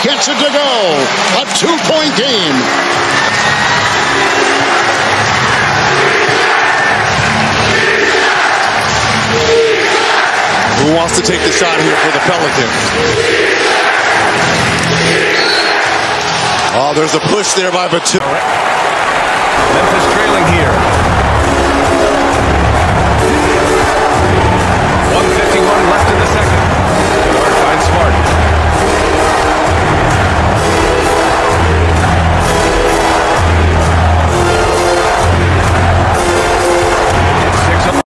gets it to go. A 2-point game. Who wants to take the shot here for the Pelicans? Oh, there's a push there by Batum. Memphis trailing here. 1:51 left in the second.